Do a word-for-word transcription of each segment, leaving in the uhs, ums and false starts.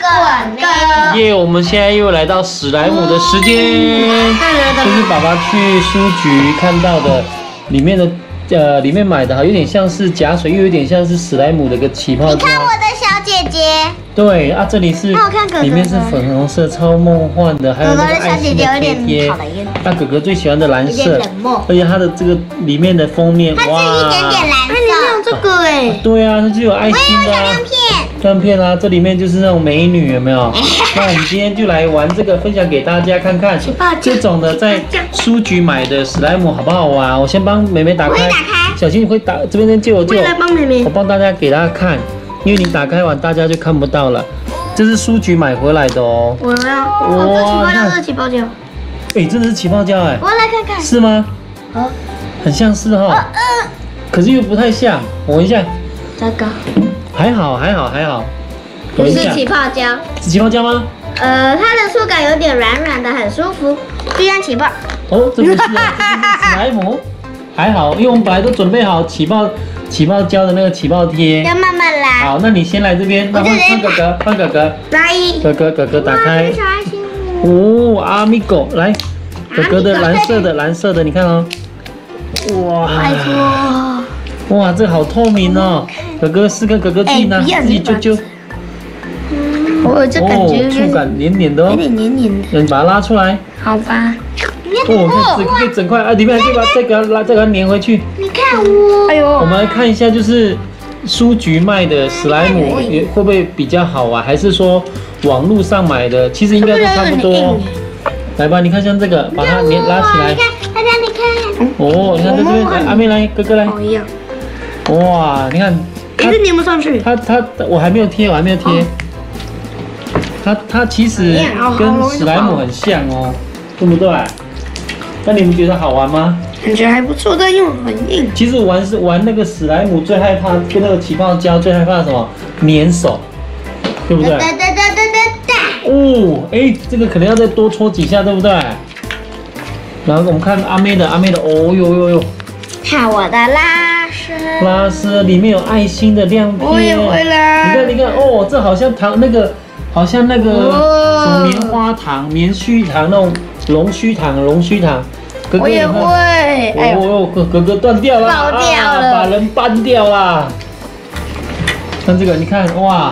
滚哥。 耶！我们现在又来到史莱姆的时间，这是爸爸去书局看到的，里面的呃里面买的哈，有点像是假水，又有点像是史莱姆的一个起泡你看我的小姐姐。 对啊，这里是那我看哥哥里面是粉红色，超梦幻的，还有那个爱心的贴贴。那哥哥最喜欢的蓝色，而且它的这个里面的封面， 它是一点点蓝色。 里面有这个哎。 对啊，它就有爱心的啊。 亮片。 亮片啊，这里面就是那种美女，有没有？那我们今天就来玩这个，分享给大家看看。这种的在书局买的史莱姆好不好玩？我先帮妹妹打开。 我会打开。 小心会打，这边先借我借我。 我来帮妹妹。 我帮大家给大家看。因为你打开完，大家就看不到了。这是书局买回来的哦。 我要，哇，这是起泡胶。 哎，真的是起泡胶哎。 我来看看。 是吗？ 啊， 很像是哈。 嗯。 可是又不太像，我闻一下。 这个。 还好，还好，还好。 不是起泡胶。 是起泡胶吗？ 呃，它的触感有点软软的，很舒服，就像起泡。 哦，这不是啊，这是史莱姆。还好，因为我们本来都准备好起泡。起泡胶的那个起泡贴， 要慢慢来。 好，那你先来这边，那换换哥哥，换哥哥， 来， 哥哥哥哥打开。 小爱心哦，阿米狗，来，哥哥的蓝色的蓝色的，你看哦。哇， 拜托。 哇，这好透明哦。哥哥试看，哥哥自己拿，自己揪揪。 我这感觉触感黏黏的哦， 有点黏黏的。 你把它拉出来。 好吧。 哦，可以可以整块啊，里面还可以把再给它拉，再给它粘回去。 你看我， 哎呦， 我们来看一下，就是书局卖的史莱姆会不会比较好玩，还是说网络上买的，其实应该都差不多。来吧，你看像这个，把它粘拉起来。 你看，大家你看。 哦，你看这边，阿妹来，哥哥来。 一样。 哇，你看。 一直粘不上去。 它它我还没有贴，我还没有贴。它它其实跟史莱姆很像哦，对不对？那你们觉得好玩吗？ 感觉还不错，但又很硬。 其实玩是玩那个史莱姆最害怕，跟那个起泡胶最害怕什么？粘手，对不对？ 对对对对对对。 哦，哎，这个可能要再多搓几下，对不对？然后我们看阿妹的，阿妹的，哦呦呦呦。 看我的拉丝。 拉丝里面有爱心的亮片。 我也会啦。 你看，你看，哦，这好像糖那个，好像那个什么棉花糖、棉须糖那种龙须糖、龙须糖。哥哥我也会， 哎呦，哥哥哥断掉了， 爆掉了， 把人扳掉啦。看这个，你看哇，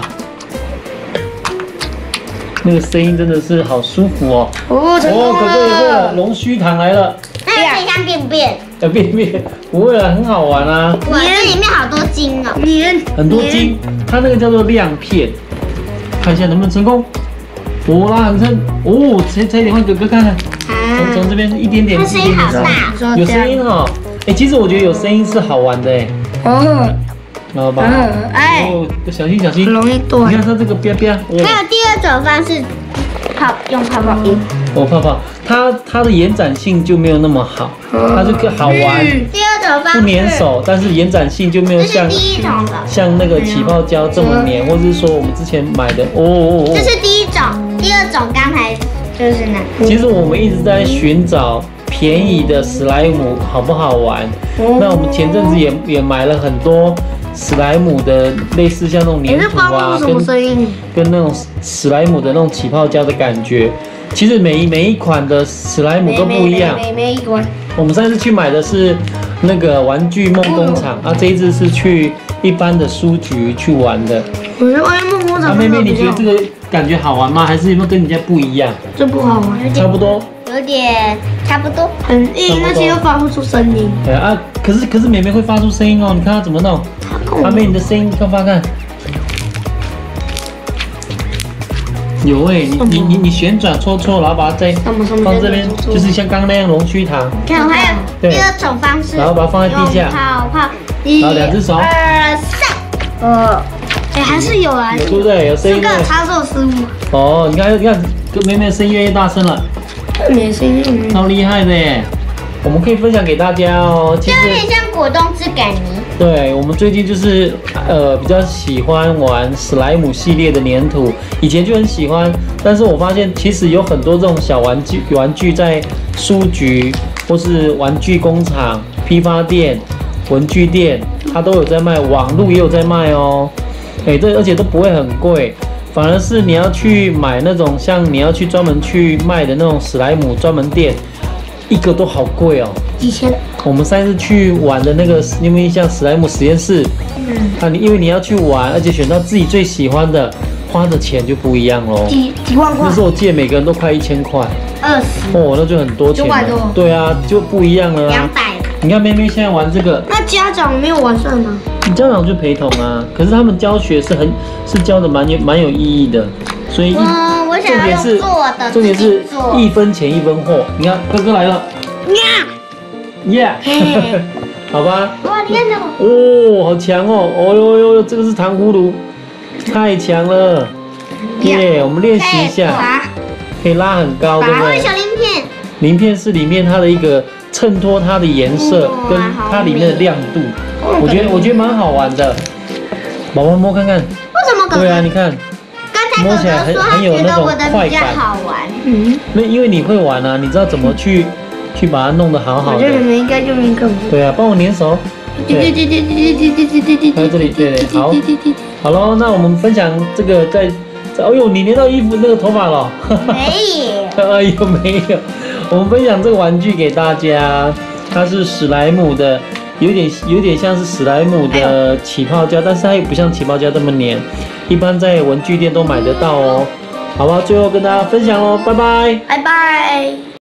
那个声音真的是好舒服哦。 哦，成功了。 哦，哥哥也会了，龙须糖来了。 那有点像便便。 呃，便便不会了，很好玩啊。 哇，这里面好多筋哦。 粘。 很多筋，它那个叫做亮片，看一下能不能成功。我拉很撑，哦，才才一点换哥哥看看。从从这边一点点， 它声音好大， 有声音哈。哎，其实我觉得有声音是好玩的哎。 哦。 然后把， 哎， 哦，小心小心， 容易断。 你看它这个啪啪。 还有第二种方式，泡用泡泡音。 哦，泡泡，它它的延展性就没有那么好，它就更好玩。 第二种方式不粘手，但是延展性就没有像第一种的， 像那个起泡胶这么粘，或者是说我们之前买的哦哦哦。 这是第一种，第二种刚才就是那。 其实我们一直在寻找便宜的史莱姆好不好玩？那我们前阵子也也买了很多史莱姆的，类似像那种粘土啊，跟跟那种史莱姆的那种起泡胶的感觉。其实每一每一款的史莱姆都不一样。 每每一款。 我们上次去买的是那个玩具梦工厂，啊，这一次是去一般的书局去玩的。 我觉得玩具梦工厂。 啊，妹妹，你觉得这个感觉好玩吗？还是有没有跟人家不一样？ 这不好玩， 差不多。 有点差不多， 很硬，而且又发不出声音。 对啊，可是可是妹妹会发出声音哦，你看她怎么弄？阿妹，你的声音看发看。有哎，你你你你旋转搓搓，然后把它再放这边，就是像刚刚那样龙须糖。 看，还有第二种方式， 然后把它放在地下， 泡泡， 然后两只手， 二三， 呃，哎，还是有啊， 对不对？有声音。 这个操作失误。 哦，你看你看，妹妹的声音越来越大声了， 你的声音超厉害的耶！我们可以分享给大家哦。其实有点像果冻汁感泥。 对，我们最近就是呃比较喜欢玩史莱姆系列的粘土，以前就很喜欢，但是我发现其实有很多这种小玩具玩具在书局或是玩具工厂、批发店、文具店，它都有在卖，网络也有在卖哦。哎，这而且都不会很贵， 反而是你要去买那种像你要去专门去卖的那种史莱姆专门店，一个都好贵哦。 几千。 我们上次去玩的那个，你有没有印象？史莱姆实验室。嗯。啊，你因为你要去玩，而且选到自己最喜欢的，花的钱就不一样喽。 几几万块。 那时候我记得每个人都快一千块。 二十。 哦，那就很多钱了。 九百多。 对啊，就不一样了啊。 两百。 你看妹妹现在玩这个。 那家长没有完善吗？ 家长就陪同啊，可是他们教学是很是教的蛮有蛮有意义的，所以嗯，我想要用做的， 重点是一分钱一分货。你看哥哥来了，呀，耶，好吧。 哇天哪！ 哦，好强哦！哦呦呦呦，这个是糖葫芦，太强了！耶，我们练习一下，可以拉很高，对不对？ 小鳞片， 鳞片是里面它的一个衬托它的颜色跟它里面的亮度。我觉得我觉得蛮好玩的，宝宝摸看看。为什么哥哥？ 对啊，你看，摸起来很很有那种快感。 好玩。 嗯。 那因为你会玩啊，你知道怎么去去把它弄得好好的。 我觉得你们应该用一个。 对啊，帮我粘手。对对对对对对对对对对。在这里，对对，好。好喽，那我们分享这个在，哎呦，你粘到衣服那个头发了。 没有。 哎呦，没有。我们分享这个玩具给大家，它是史莱姆的。有点有点像是史莱姆的起泡胶，但是它又不像起泡胶这么黏，一般在文具店都买得到哦。好吧，最后跟大家分享喽，拜拜， 拜拜。